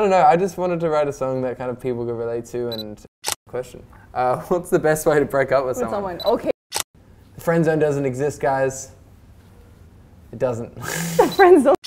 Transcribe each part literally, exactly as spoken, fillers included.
don't know, I just wanted to write a song that kind of people could relate to. And question, uh, what's the best way to break up with, with someone? someone? Okay. The friend zone doesn't exist, guys. It doesn't. The friend zone.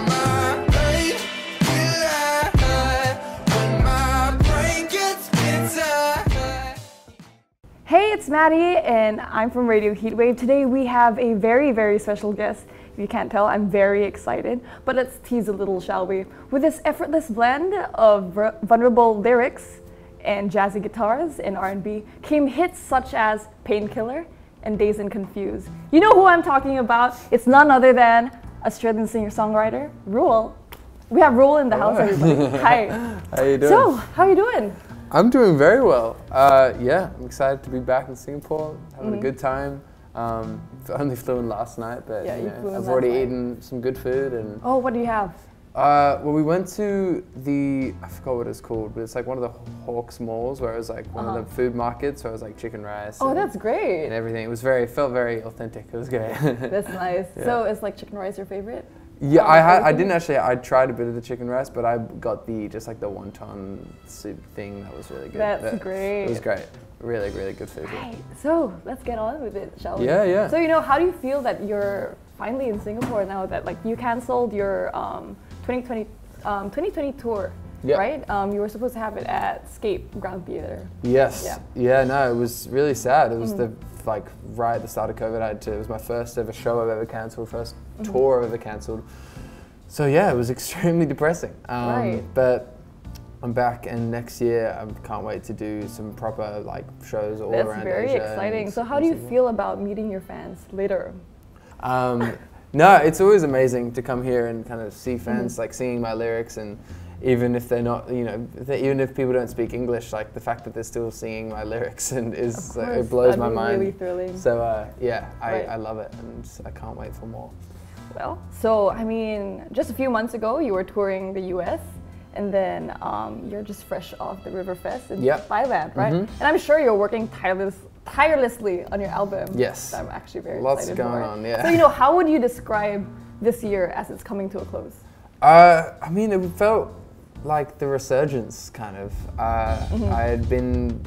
Hey, it's Maddie, and I'm from Radio Heatwave. Today we have a very, very special guest. If you can't tell, I'm very excited. But let's tease a little, shall we? With this effortless blend of vulnerable lyrics and jazzy guitars and R and B came hits such as Painkiller and Dazed and Confused. You know who I'm talking about? It's none other than Australian singer-songwriter, Ruel. We have Ruel in the house, everybody. Hi. How you doing? So, how are you doing? I'm doing very well. Uh, yeah, I'm excited to be back in Singapore, having mm-hmm. a good time. Um, only flew in last night, but yeah, you you know, I've already night. eaten some good food. And oh, what do you have? Uh, well, we went to the, I forgot what it's called, but it's like one of the Hawks malls where it was like one uh-huh. of the food markets, so it was like chicken rice. Oh, and, that's great. And everything. It was very, it felt very authentic. It was great. That's nice. Yeah. So is like chicken rice your favorite? Yeah, um, I had. I didn't actually. I tried a bit of the chicken rice, but I got the just like the wonton soup thing. That was really good. That's but great. It was great. Really, really good food. Right. So let's get on with it, shall we? Yeah, yeah. So you know, how do you feel that you're finally in Singapore now? That like you canceled your um, twenty twenty um, twenty twenty tour, yep. right? Um, you were supposed to have it at Scape Ground Theatre. Yes. Yeah. Yeah. No, it was really sad. It was mm. the like right at the start of COVID. I had to. It was my first ever show I've ever cancelled. First mm-hmm. tour I've ever cancelled. So yeah, it was extremely depressing. Um, right. But I'm back, and next year I can't wait to do some proper like shows all That's around very Asia. exciting. So how do you feel about meeting your fans later? Um, no, it's always amazing to come here and kind of see fans mm-hmm. like singing my lyrics, and even if they're not, you know, they, even if people don't speak English, like the fact that they're still singing my lyrics and is course, uh, it blows that'd my be mind. Really thrilling. So uh, yeah, I, right. I love it, and I can't wait for more. Well, so I mean, just a few months ago, you were touring the U S, and then um, you're just fresh off the Riverfest in yep. Thailand, right? Mm-hmm. And I'm sure you're working tireless, tirelessly on your album. Yes. I'm actually very Lots excited going for. on, yeah. So you know, how would you describe this year as it's coming to a close? Uh, I mean, it felt like the resurgence, kind of. Uh, mm-hmm. I had been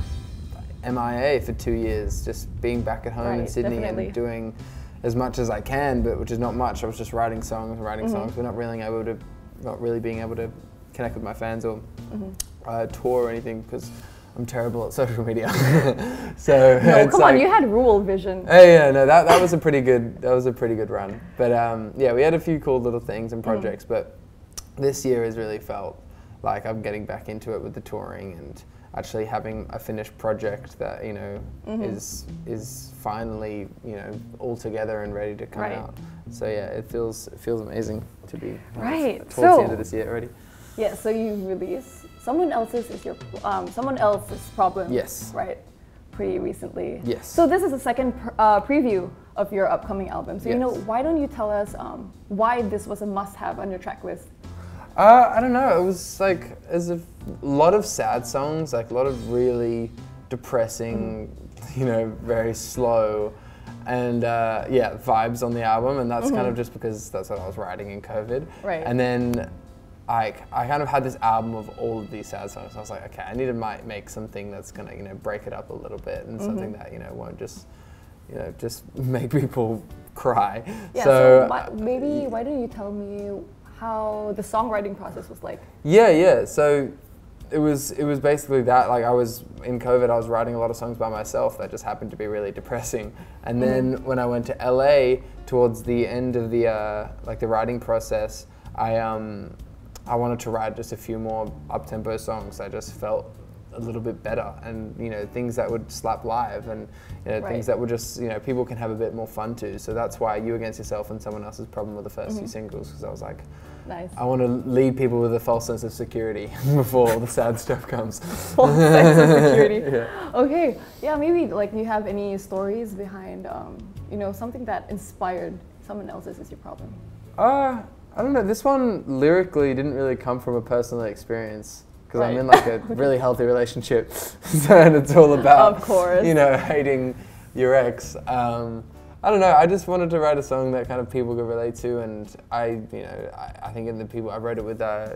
M I A for two years, just being back at home right, in Sydney definitely. and doing as much as I can, but which is not much. I was just writing songs and writing mm-hmm. songs, but not really able to, not really being able to connect with my fans or mm-hmm. uh, tour or anything, because I'm terrible at social media. So no, it's come like, on, you had Ruel Vision. Hey, yeah, no, that that was a pretty good, that was a pretty good run. But um, yeah, we had a few cool little things and projects, mm-hmm. but this year has really felt like I'm getting back into it with the touring and actually having a finished project that, you know, mm-hmm. is is finally, you know, all together and ready to come right. out. So yeah, it feels it feels amazing to be right towards so, the end of this year already. Yeah, so you released Someone Else's is your um, Someone Else's Problem. Yes. Right. Pretty recently. Yes. So this is the second pr- uh, preview of your upcoming album. So yes. you know, why don't you tell us um, why this was a must-have on your track list? Uh, I don't know. It was like there's a lot of sad songs, like a lot of really depressing, mm. you know, very slow, and uh, yeah, vibes on the album. And that's mm-hmm. kind of just because that's what I was writing in COVID. Right. And then, like, I kind of had this album of all of these sad songs. I was like, okay, I need to mi- make something that's gonna, you know, break it up a little bit, and mm-hmm. something that, you know, won't just, you know, just make people cry. Yeah. So, so why, maybe why don't you tell me how the songwriting process was like? Yeah, yeah. So it was it was basically that. Like I was in COVID, I was writing a lot of songs by myself that just happened to be really depressing. And then mm-hmm. when I went to L A towards the end of the uh, like the writing process, I um I wanted to write just a few more up-tempo songs. I just felt a little bit better, and you know, things that would slap live, and you know, right. things that would just, you know, people can have a bit more fun to. So that's why You Against Yourself and Someone Else's Problem were the first mm-hmm. two singles, because I was like, nice. I want to lead people with a false sense of security before all the sad stuff comes. False sense of security. Yeah. Okay, yeah, maybe like you have any stories behind, um, you know, something that inspired Someone Else's Is Your Problem? Uh, I don't know. This one lyrically didn't really come from a personal experience, because right. I'm in like a really healthy relationship, so, and it's all about, of course, you know, hating your ex. Um, I don't know. I just wanted to write a song that kind of people could relate to, and I, you know, I, I think in the people I wrote it with, uh,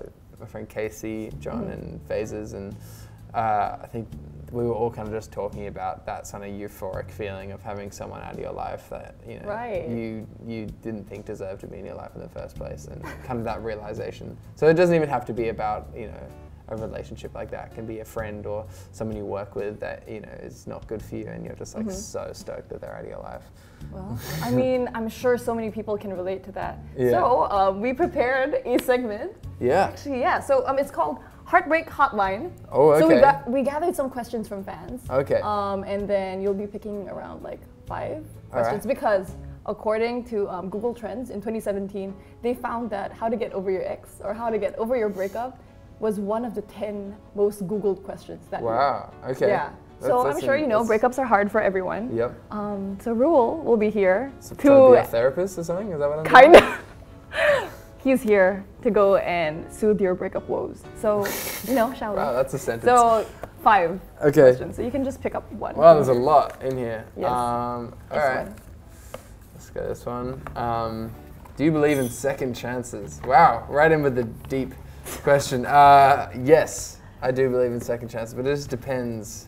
my friend Casey, John, Mhm. and Phases, and uh, I think we were all kind of just talking about that kind of euphoric feeling of having someone out of your life that you know Right. you you didn't think deserved to be in your life in the first place, and kind of that realization. So it doesn't even have to be about you know a relationship like that. It can be a friend or someone you work with that you know is not good for you, and you're just like Mhm. so stoked that they're out of your life. Well, I mean, I'm sure so many people can relate to that. Yeah. So um, we prepared a segment. Yeah. Actually, yeah. So um, it's called Heartbreak Hotline. Oh, So we okay. got we gathered some questions from fans. Okay. Um, and then you'll be picking around like five All questions right. because according to um, Google Trends in twenty seventeen, they found that how to get over your ex or how to get over your breakup was one of the ten most Googled questions that year. Wow. Okay. Yeah. That's- So I'm that's sure an- you know that's- breakups are hard for everyone. Yep. Um, so Ruel will be here So trying to be a to therapist or something? Is that what I'm kind doing? of. He's here to go and soothe your breakup woes. So, you know, shall we? Wow, that's a sentence. So five okay. questions. So you can just pick up one. Wow, there's a lot in here. Yes. Um, all This right. one. Let's go this one. Um, do you believe in second chances? Wow, right in with the deep question. Uh, yes, I do believe in second chances, but it just depends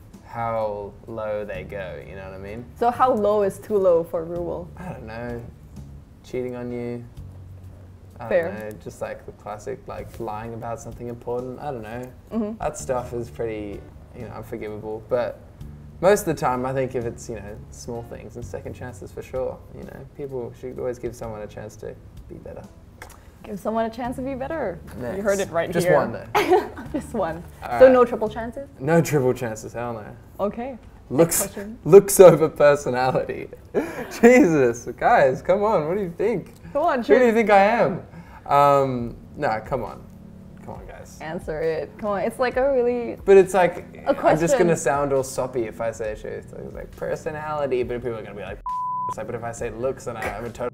how low they go. You know what I mean? So how low is too low for Ruel? I don't know. Cheating on you. I Fair. don't know. Just like the classic, like lying about something important. I don't know. Mhm. That stuff is pretty, you know, unforgivable. But most of the time, I think if it's, you know, small things and second chances for sure. You know, people should always give someone a chance to be better. Give someone a chance to be better. Next. You heard it right Just here. one though. Just one. All so right. no triple chances? No triple chances. Hell no. Okay. Looks question. looks over personality. Jesus, guys, come on. What do you think? Come on, Who do you choose. think I am? Um, no, come on. Come on, guys. Answer it. Come on. It's like a really. But it's like, A I'm just question. going to sound all soppy if I say truth. So it's like personality, but people are going to be like, it's like, but if I say looks, then I'm a total.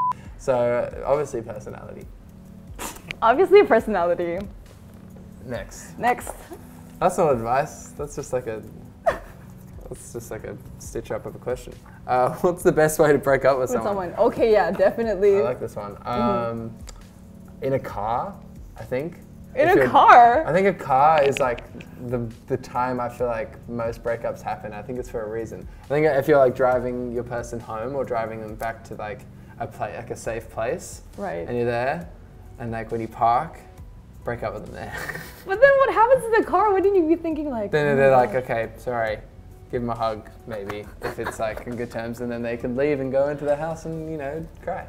So obviously personality. Obviously personality. Next. Next. That's not advice. That's just like a, that's just like a stitch up of a question. Uh, what's the best way to break up with, With someone? someone. Okay, yeah, definitely. I like this one. Um, in a car, I think. In If a you're- car? I think a car is like the the time I feel like most breakups happen. I think it's for a reason. I think if you're like driving your person home or driving them back to like a play, like a safe place, Right. and you're there, and like when you park, break up with them there. But then what happens in the car? Wouldn't you be thinking like? then oh they're my like, gosh. okay, sorry, give them a hug maybe if it's like in good terms, and then they can leave and go into the house and you know cry.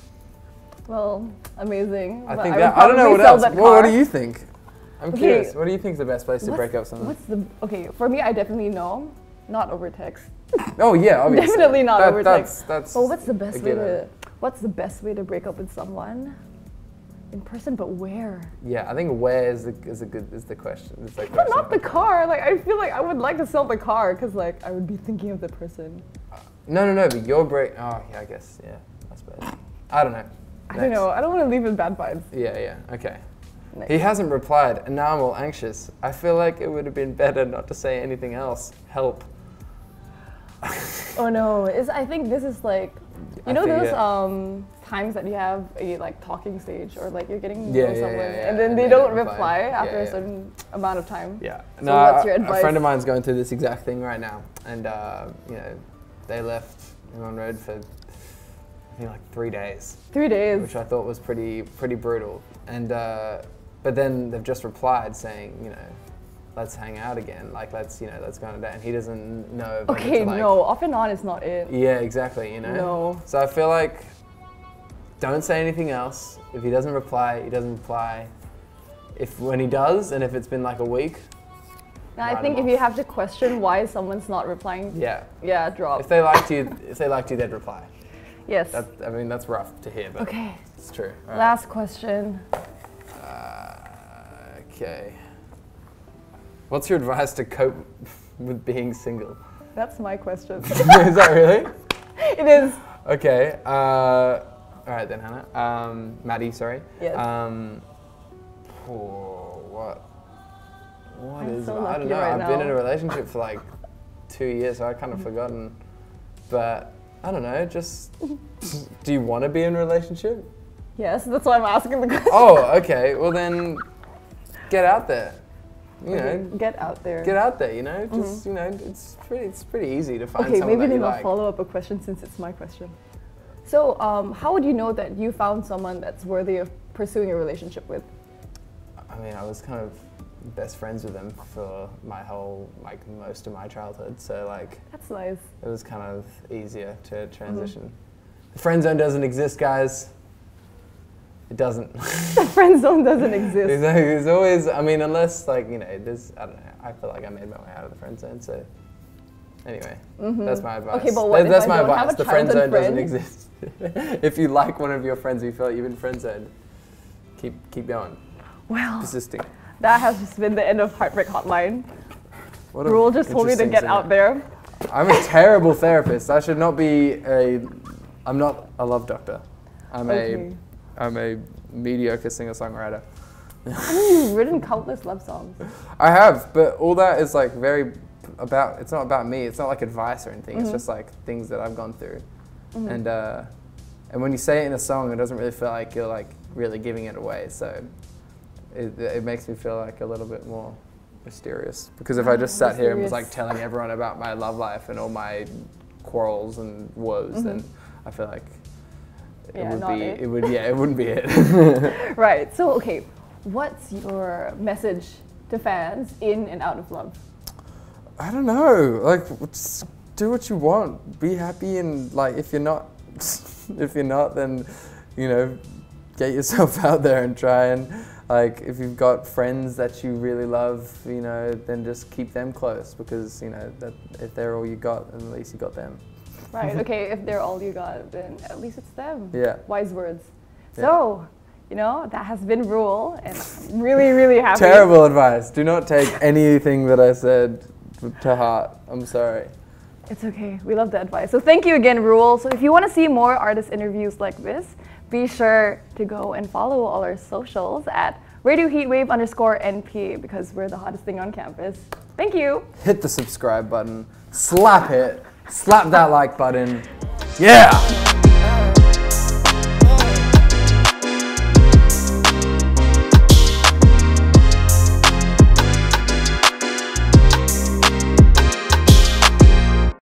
Well, amazing. I But think would that. I don't know probably what sell else. that Well, what do car. you think? I'm Okay. curious. What do you think is the best place to What's- break up someone? What's the okay for me? I definitely know, not over text. Oh yeah, obviously. Definitely not That- over that's, text. That's. Well, what's the best a way given. to? What's the best way to break up with someone? In person, but where? Yeah, I think where is the is a good is the question. Is the But question. not the car. Like I feel like I would like to sell the car because like I would be thinking of the person. No, no, no. But your break. Oh yeah, I guess. Yeah, I suppose. I don't know. I don't Next. know. I don't want to leave with bad vibes. Yeah, yeah. Okay. Next. He hasn't replied, and now I'm all anxious. I feel like it would have been better not to say anything else. Help. Oh no! Is I think this is like, you I know think those it- um times that you have a like talking stage or like you're getting to Yeah, know yeah, someone yeah, yeah, and then and they they don't don't reply. reply Yeah, after yeah. a certain amount of time. Yeah. So No, what's I- your a advice? friend of mine's going through this exact thing right now, and uh, you know, they left him on road for I think like three days. Three days. Which I thought was pretty pretty brutal. And uh, but then they've just replied saying, you know, let's hang out again. Like let's you know let's go on a date. And he doesn't know. If I need Okay, to, like, no, off and on is not it. Yeah, exactly. You know. No. So I feel like don't say anything else. If he doesn't reply, he doesn't reply. If when he does, and if it's been like a week, Now, I write think them if you off. have to question why someone's not replying, yeah. yeah, drop. If they liked you, if they liked you, they'd reply. Yes. That, I mean, that's rough to hear, but Okay. it's true. All right. Last question. Uh, okay. What's your advice to cope with being single? That's my question. Is that really? It is. Okay. Uh, all right then, Hannah. Um, Maddie, sorry. Yes. Um, oh, what? What I'm is so it? I lucky don't know. right I've been now. in a relationship for like two years, so I've kind of forgotten. But I don't know. Just do you want to be in a relationship? Yes, that's why I'm asking the question. Oh, okay. Well then, get out there. You know, get out there. Get out there. You know, just Mm-hmm. you know, it's pretty, it's pretty easy to find Okay, someone maybe that you then I'll like. follow up a question since it's my question. So, um, how would you know that you found someone that's worthy of pursuing a relationship with? I mean, I was kind of best friends with them for my whole, like, most of my childhood. So, like, That's nice. it was kind of easier to transition. Mm-hmm. The friend zone doesn't exist, guys. It doesn't. The friend zone doesn't exist. there's, there's always, I mean, unless, like, you know, there's, I don't know, I feel like I made my way out of the friend zone, so. Anyway, Mm-hmm. that's my advice. Okay, but what That- if that's I my don't have advice. a The friend zone childhood doesn't friend? exist. If you like one of your friends, you feel like you've been friend zoned, keep keep going, Well, persisting. that has just been the end of Heartbreak Hotline. What a Rule just told me to interesting get segment. out there. I'm a terrible therapist. I should not be a. I'm not a love doctor. I'm Okay. a. I'm a mediocre singer-songwriter. I mean, you've written countless love songs. I have, but all that is like very about. It's not about me. It's not like advice or anything. Mm-hmm. It's just like things that I've gone through, Mm-hmm. and uh, and when you say it in a song, it doesn't really feel like you're like really giving it away. So it it makes me feel like a little bit more mysterious. Because if I just sat here and was like Mysterious. telling everyone about my love life and all my quarrels and woes, then I feel like it Yeah, would not be it. it would yeah it wouldn't be it. Right, so okay, what's your message to fans in and out of love? I don't know. Like, just do what you want. Be happy, and like, if you're not, if you're not, then, you know, get yourself out there and try and, like, if you've got friends that you really love, you know, then just keep them close, because you know that if they're all you got, then at least you got them. Right, okay, if they're all you got, then at least it's them. Yeah. Wise words. Yeah. So, you know, that has been Rule, and I'm really, really happy. Terrible advice. Do not take anything that I said to heart. I'm sorry. It's okay, we love the advice. So thank you again, Rule. So if you want to see more artist interviews like this, be sure to go and follow all our socials at Radio Heatwave underscore N P, because we're the hottest thing on campus. Thank you. Hit the subscribe button. Slap it. Slap that like button. Yeah!